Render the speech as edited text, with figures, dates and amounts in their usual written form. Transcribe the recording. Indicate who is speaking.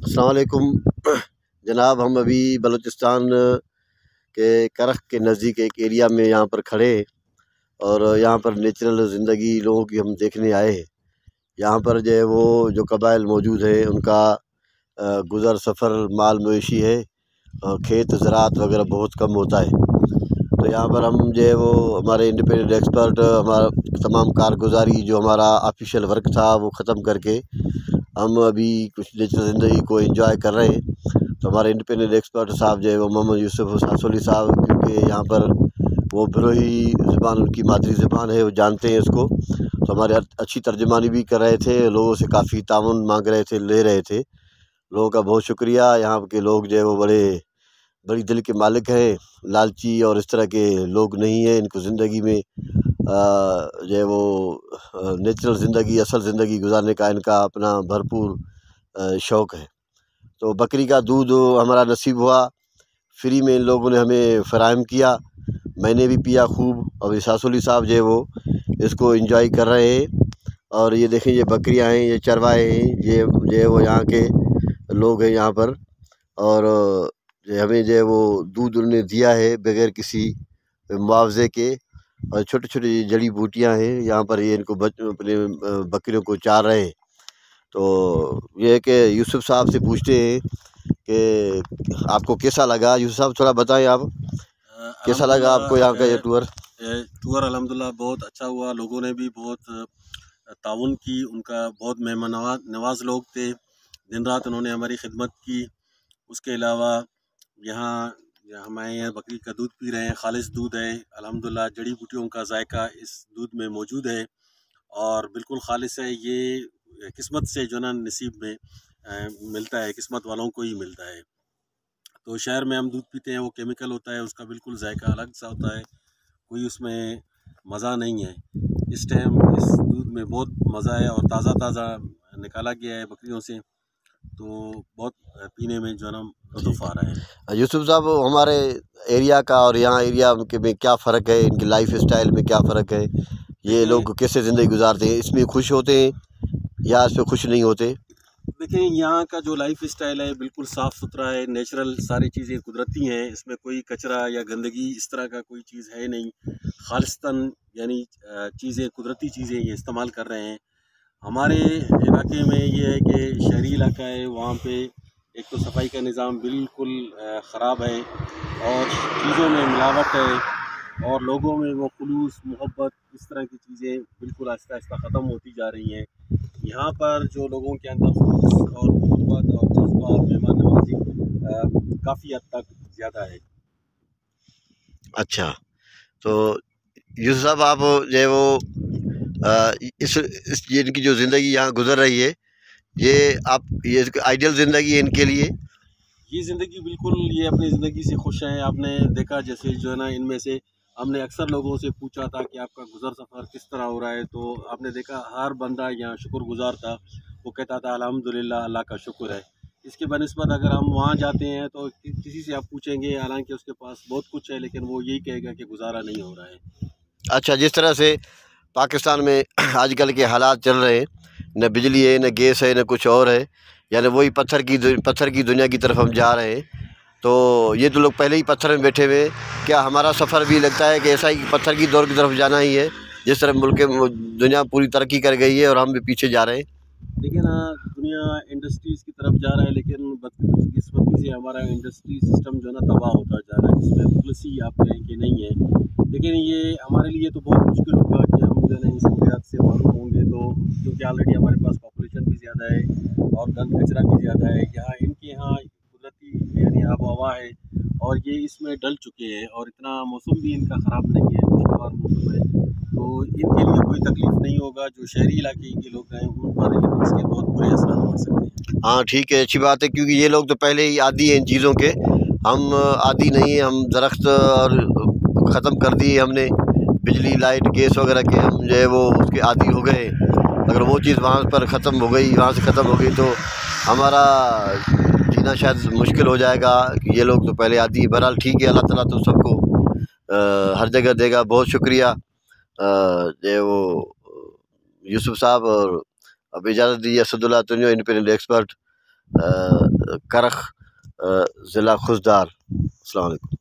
Speaker 1: السلام علیکم جناب، ہم ابھی بلوچستان کے کرخ کے نزدیک ایک ایریا میں یہاں پر کھڑے ہیں اور یہاں پر نیچرل زندگی لوگوں کی ہم دیکھنے آئے ہیں۔ یہاں پر جو ہے وہ جو قبائل موجود ہیں ان کا گزر سفر مال مویشی ہے اور کھیت زراعت وغیرہ بہت کم ہوتا ہے۔ تو یہاں پر ہم جو ہے وہ ہمارے انڈیپینڈنٹ ایکسپرٹ ہمارا تمام کارگزاری جو ہمارا آفیشیل ورک تھا وہ ختم کر کے ہم ابھی کچھ نیچرل زندگی کو انجوائے کر رہے ہیں۔ تو ہمارے انڈیپینڈنٹ ایکسپرٹ صاحب جو ہے وہ محمد یوسف ساسولی صاحب، کیونکہ یہاں پر وہ بلوہی زبان ان کی مادری زبان ہے، وہ جانتے ہیں اس کو، تو ہمارے اچھی ترجمانی بھی کر رہے تھے، لوگوں سے کافی تعاون مانگ رہے تھے، لے رہے تھے۔ لوگوں کا بہت شکریہ۔ یہاں کے لوگ جو ہے وہ بڑی دل کے مالک ہیں، لالچی اور اس طرح کے لوگ نہیں ہیں۔ ان کو زندگی میں جو ہے وہ نیچرل زندگی، اصل زندگی گزارنے کا ان کا اپنا بھرپور شوق ہے۔ تو بکری کا دودھ ہمارا نصیب ہوا، فری میں ان لوگوں نے ہمیں فراہم کیا، میں نے بھی پیا خوب۔ ابھی ساسولی صاحب جو ہے وہ اس کو انجوائے کر رہے ہیں۔ اور یہ دیکھیں، یہ بکریاں ہیں، یہ چروائے ہیں، یہ جو ہے وہ یہاں کے لوگ ہیں یہاں پر، اور ہمیں جو ہے وہ دودھ انہوں نے دیا ہے بغیر کسی معاوضے کے۔ اور چھوٹی چھوٹی جڑی بوٹیاں ہیں یہاں پر، یہ ان کو اپنے بکریوں کو چار رہے ہیں۔ تو یہ ہے کہ یوسف صاحب سے پوچھتے ہیں کہ آپ کو کیسا لگا؟ یوسف صاحب تھوڑا بتائیں، آپ کیسا لگا آپ کو یہاں کا یہ ٹور؟
Speaker 2: الحمدللہ بہت اچھا ہوا، لوگوں نے بھی بہت تعاون کی، ان کا بہت مہمان نواز لوگ تھے، دن رات انہوں نے ہماری خدمت کی۔ اس کے علاوہ یہاں ہمارے یہاں بکری کا دودھ پی رہے ہیں، خالص دودھ ہے الحمدللہ، جڑی بوٹیوں کا ذائقہ اس دودھ میں موجود ہے اور بالکل خالص ہے۔ یہ قسمت سے جو نا نصیب میں ملتا ہے، قسمت والوں کو ہی ملتا ہے۔ تو شہر میں ہم دودھ پیتے ہیں، وہ کیمیکل ہوتا ہے، اس کا بالکل ذائقہ الگ سا ہوتا ہے، کوئی اس میں مزہ نہیں ہے۔ اس ٹائم اس دودھ میں بہت مزہ ہے اور تازہ تازہ نکالا گیا ہے بکریوں سے، تو بہت پینے میں جو ہے نا لطف آ رہا ہے۔
Speaker 1: یوسف صاحب، ہمارے ایریا کا اور یہاں ایریا میں کیا فرق ہے؟ ان کی لائف اسٹائل میں کیا فرق ہے؟ یہ لوگ کیسے زندگی گزارتے ہیں؟ اس میں خوش ہوتے ہیں یا اس پہ خوش نہیں ہوتے؟
Speaker 2: دیکھیں، یہاں کا جو لائف اسٹائل ہے بالکل صاف ستھرا ہے، نیچرل، ساری چیزیں قدرتی ہیں، اس میں کوئی کچرا یا گندگی اس طرح کا کوئی چیز ہے نہیں، خالصتاً یعنی چیزیں، قدرتی چیزیں یہ استعمال کر رہے ہیں۔ ہمارے علاقے میں یہ ہے کہ شہری علاقہ ہے، وہاں پہ ایک تو صفائی کا نظام بالکل خراب ہے اور چیزوں میں ملاوٹ ہے اور لوگوں میں وہ خلوص، محبت، اس طرح کی چیزیں بالکل آہستہ آہستہ ختم ہوتی جا رہی ہیں۔ یہاں پر جو لوگوں کے اندر خلوص اور محبت اور جذبہ اور مہمان نوازی کافی حد تک زیادہ ہے۔
Speaker 1: اچھا، تو یوسف صاحب، آپ جو ہے وہ اس ان کی جو زندگی یہاں گزر رہی ہے، یہ آئیڈیل زندگی ہے ان کے لیے؟
Speaker 2: یہ زندگی بالکل، یہ اپنی زندگی سے خوش ہیں۔ آپ نے دیکھا جیسے جو ہے نا، ان میں سے ہم نے اکثر لوگوں سے پوچھا تھا کہ آپ کا گزر سفر کس طرح ہو رہا ہے، تو آپ نے دیکھا ہر بندہ یہاں شکر گزار تھا، وہ کہتا تھا الحمدللہ، اللہ کا شکر ہے۔ اس کے بنسبت اگر ہم وہاں جاتے ہیں تو کسی سے آپ پوچھیں گے، حالانکہ اس کے پاس بہت کچھ ہے، لیکن وہ یہی کہے گا کہ گزارا نہیں ہو رہا ہے۔
Speaker 1: اچھا، جس طرح سے پاکستان میں آج کل کے حالات چل رہے ہیں، نہ بجلی ہے، نہ گیس ہے، نہ کچھ اور ہے، یعنی وہی پتھر کی دنیا کی طرف ہم جا رہے ہیں۔ تو یہ تو لوگ پہلے ہی پتھر میں بیٹھے ہوئے، کیا ہمارا سفر بھی لگتا ہے کہ ایسا ہی پتھر کی دور کی طرف جانا ہی ہے، جس طرح دنیا پوری ترقی کر گئی ہے اور ہم بھی پیچھے جا رہے ہیں؟
Speaker 2: لیکن دنیا انڈسٹریز کی طرف جا رہا ہے، لیکن بدقسمتی سے ہمارا انڈسٹری سسٹم جو ہے نا تباہ ہوتا جا رہا ہے، جس میں پالیسی آپ کہیں کہ نہیں ہے۔ لیکن یہ ہمارے لیے تو بہت مشکل ہوگا کہ ہم جو ہے نا ان سہولیات سے محروم ہوں گے، تو کیونکہ آلریڈی ہمارے پاس پاپولیشن بھی زیادہ ہے اور گند کچرا بھی زیادہ ہے، یہاں ان کے یہاں قدرتی یعنی آب و ہوا ہے اور یہ اس میں ڈل چکے ہیں، اور اتنا موسم بھی ان کا خراب نہیں ہے، خوشگوار موسم ہے، تو ان کے لیے کوئی تکلیف نہیں ہوگا۔ جو شہری علاقے کے لوگ ہیں ان پر اس کے بہت برے اثرات پڑ سکتے ہیں۔
Speaker 1: ہاں ٹھیک ہے، اچھی بات ہے، کیونکہ یہ لوگ تو پہلے ہی عادی ہیں ان چیزوں کے، ہم عادی نہیں ہیں۔ ہم درخت اور ختم کر دیے ہم نے، بجلی، لائٹ، گیس وغیرہ کے، ہم جو ہے وہ اس کے عادی ہو گئے۔ اگر وہ چیز وہاں پر ختم ہو گئی، وہاں سے ختم ہو گئی، تو ہمارا جینا شاید مشکل ہو جائے گا۔ یہ لوگ تو پہلے عادی ہیں۔ بہرحال ٹھیک ہے، اللہ تعالیٰ تو سب کو ہر جگہ دے گا۔ بہت شکریہ جو ہے وہ یوسف صاحب، اور اب اجازت دیجیے، اسد اللہ تنجو، انڈیپینڈنٹ ایکسپرٹ، کرخ ضلع خوزدار۔ السلام علیکم۔